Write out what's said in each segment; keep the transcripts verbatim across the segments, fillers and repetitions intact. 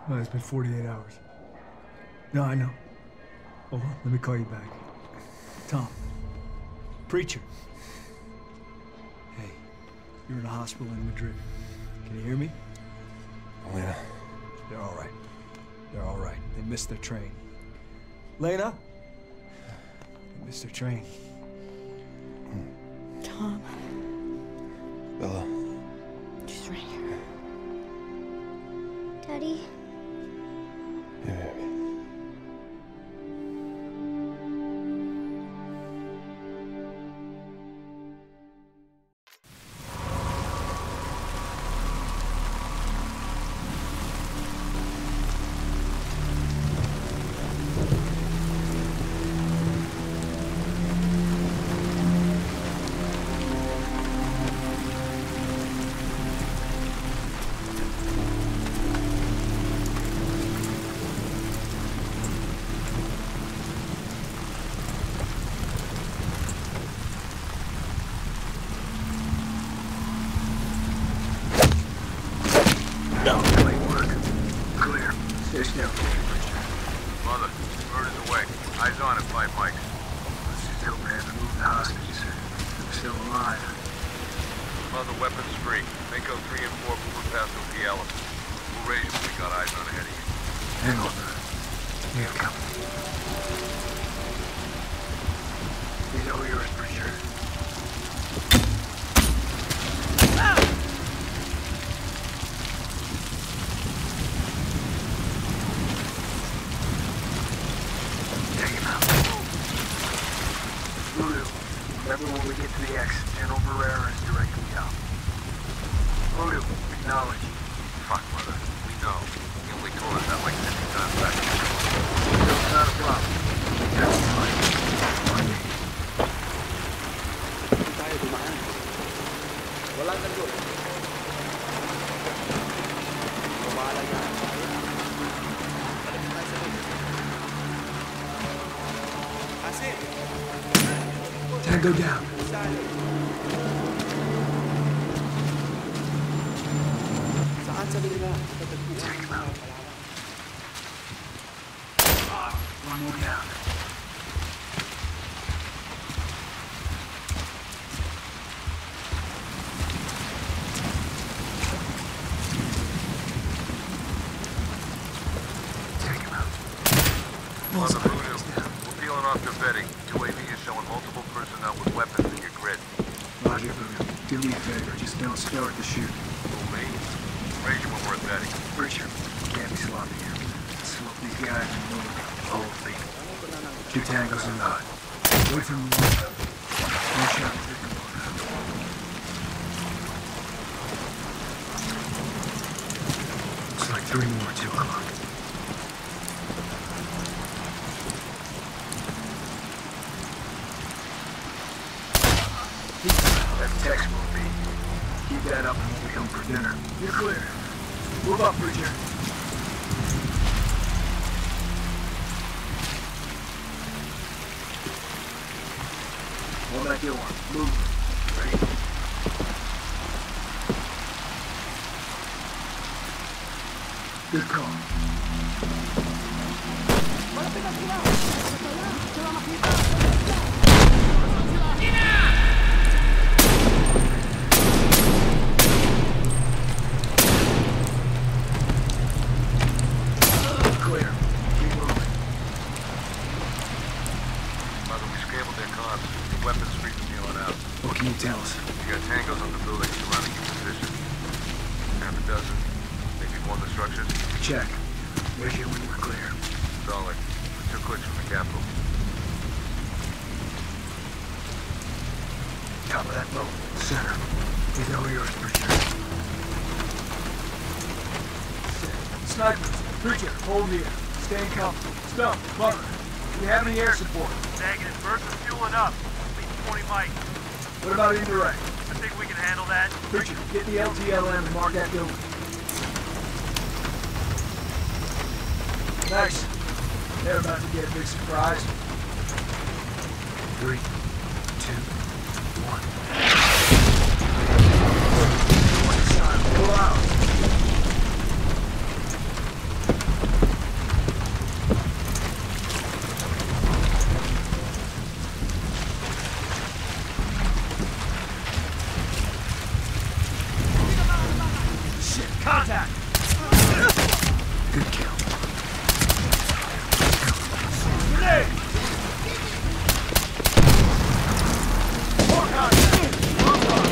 Well, it's been forty-eight hours. No, I know. Hold on, let me call you back. Tom. Preacher. Hey, you're in a hospital in Madrid. Can you hear me? Lena. They're all right. They're all right. They missed their train. Lena? They missed their train. Tom. Bella. She's right here. Daddy? Yeah, baby. Mother, bird is away. Eyes on at five mics. Still, man, move the hostages. They're still alive. Mother, weapons free. Mako three and four moving past O P L M. We'll raise you when we got eyes on ahead of you. Hang on. We have company. These are yours for sure. Remember when we get to the exit, General Barrera is directly out. Voodoo, acknowledge. Fuck, Mother. We know. You only told us that like fifty times back. It's not a problem. That's fine. Tango down. Take him out. One more down. Take him out. Mother, Voodoo, we're peeling off your vetting. U A V is showing multiple personnel with weapons in your grid. Roger, Voodoo. Do me a favor, just don't start the shooting. Who, me? Raise you when we're at vetting. Richard, can't be sloppy here. Slope these guys and move them. Hold lead. Two tangos and nod. Wait for me. One shot and take them both out. Looks like three more, two o'clock. That text will be. Keep that up and we'll be home for dinner. You're clear. Move up, Bridger. Hold that door. Move. Ready? Good call. Clear. Keep moving. Mother, we scrambled their comms. The weapons free from here on out. What can you tell us? You got tangos on the building surrounding your position. Half a dozen. Maybe more the structures. Check. We're here when we're clear. Solid. Two clicks from the capital. Top of that boat. Center. These are yours for sure. Snipers, Preacher, hold here. Stay in cover. Stone, Mother, do you have any air support? Negative. Birds are fueling up. Leave twenty mics. What about indirect? I think we can handle that. Preacher, get the L T L M and mark that building. Nice. They're about to get a big surprise. Three, two, one. Pull out. Good kill. Grenade! More contact! Wrong car!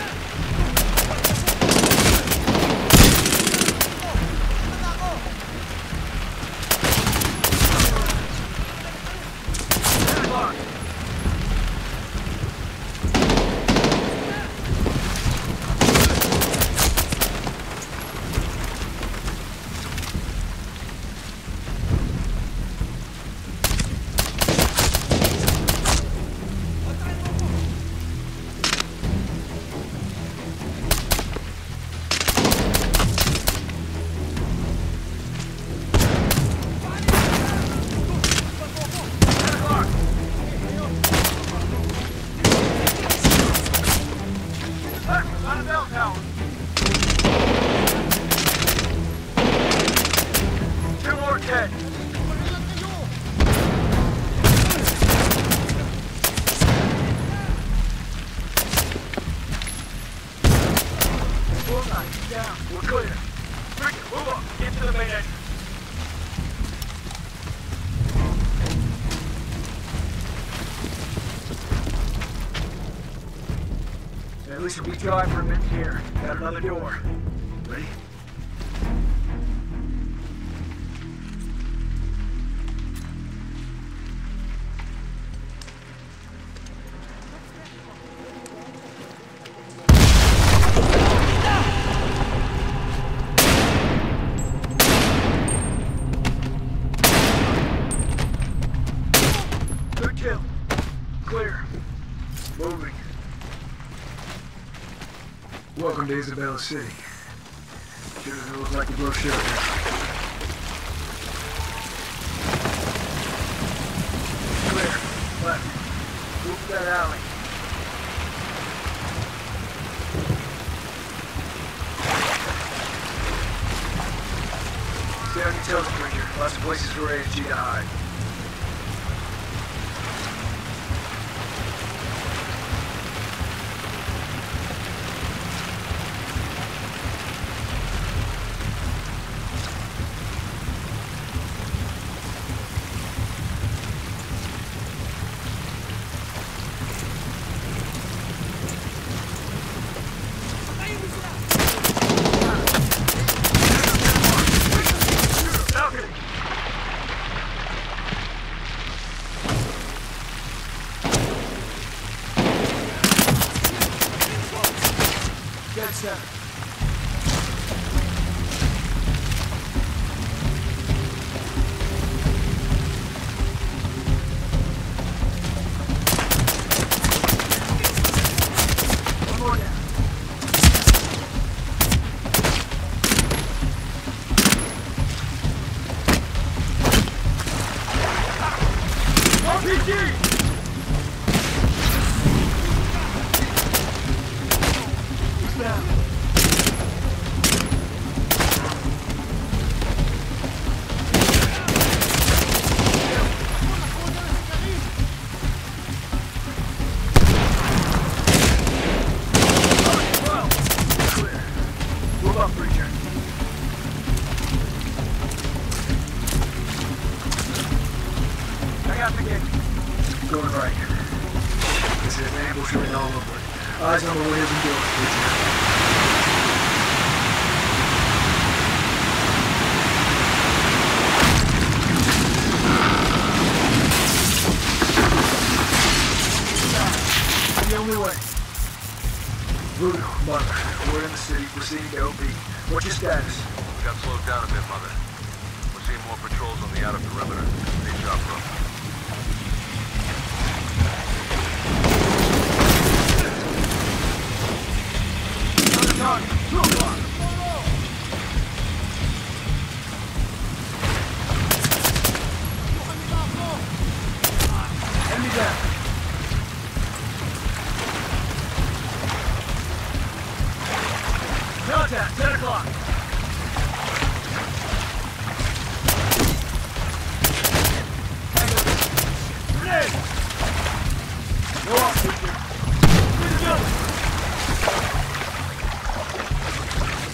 We're clear. Rick, move up. Get to the main entrance. At least we drive for a minute here. Got another door. Ready? Good kill. Clear. Moving. Welcome to Isabella City. Sure doesn't look like the brochure. Clear. Left. Move that alley. Stay on your toes, Preacher. Lots of places for A and G to hide. Dead center. One more down. R P G! Down. Clear. Move up, Preacher. I got the gate. Going right. This is an ambush right all over it. Eyes on the windows and doors, Preacher. The only way. Voodoo, Mother, we're in the city, proceeding to O P. What's your status? We got slowed down a bit, Mother. We're seeing more patrols on the outer perimeter. They shot rough. Enemy down. Contact, ten o'clock. Grenade! Go off, Preacher. Get the gun!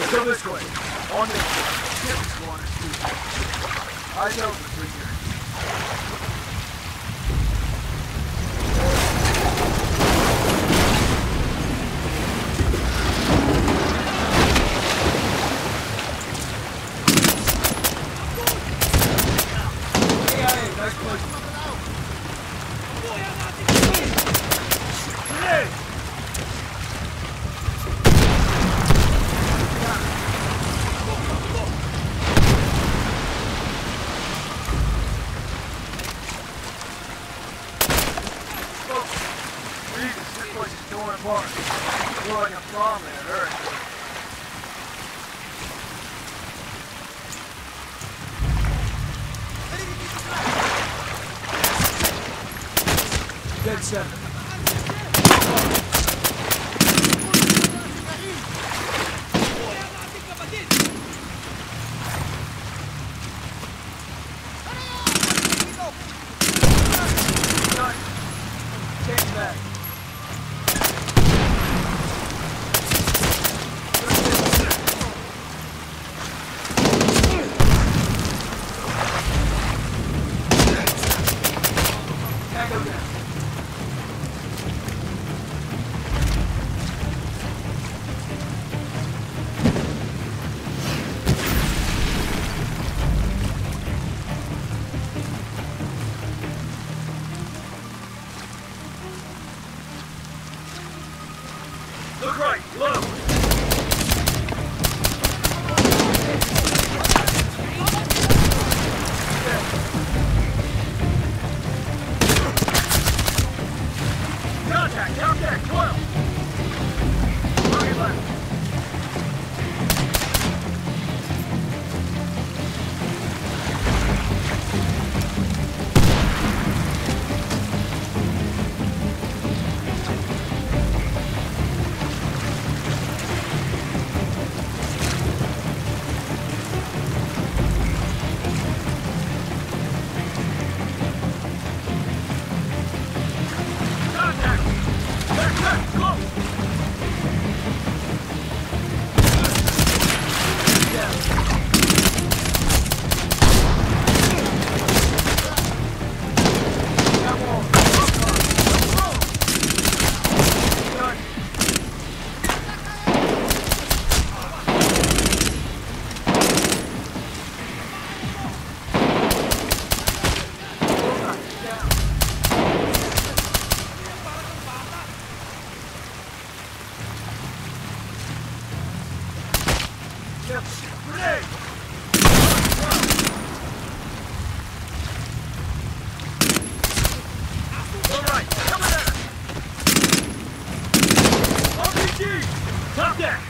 Go this way. On this way. Get this one. Eyes open, Freaker. Dead center. Change back. Tango down. Look right, low! Contact, down deck, twelve! Rocket left. Contact! Left, left, close! Grenade! All right, coming at us! R P G! Top deck!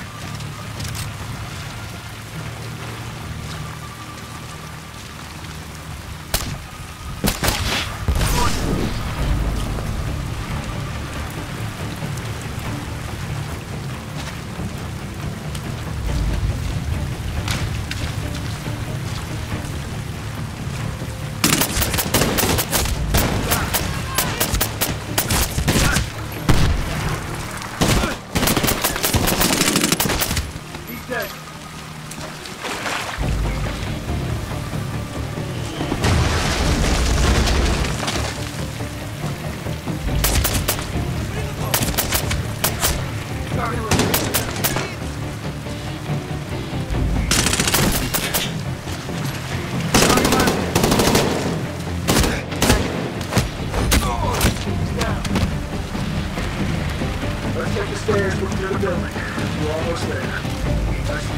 Let's take the stairs, move through the building. We're almost there. Nice.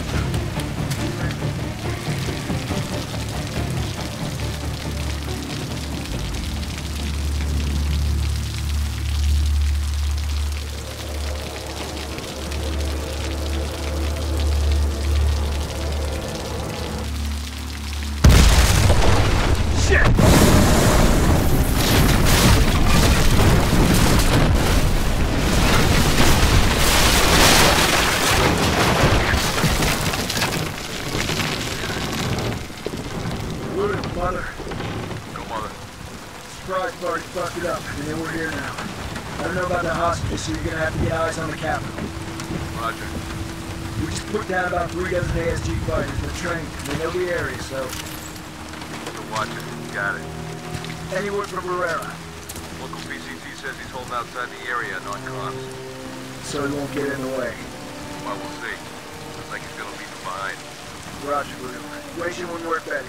Mother. Go, Mother. Surprise party fucked it up, and then we're here now. I don't know about the hostages, so you're gonna have to get eyes on the Capitol. Roger. We just put down about three dozen A S G fighters. They're trained. They know the area, so... So watch it. Got it. Any word from Barrera? Local P C T says he's holding outside the area and on comms. So he won't get in the way. Well, we'll see. Looks like he's gonna leave him behind. Roger, Blue. Racing when we're ready.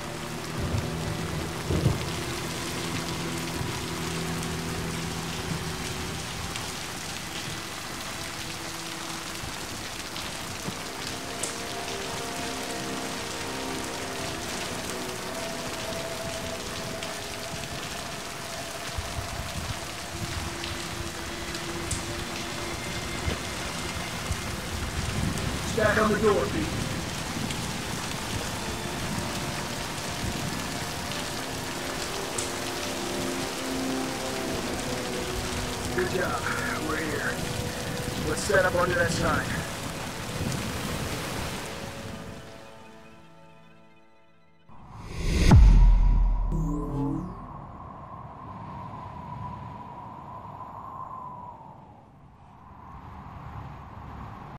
Stack on the door, Pete. Good job. We're here. Let's set up under that sign.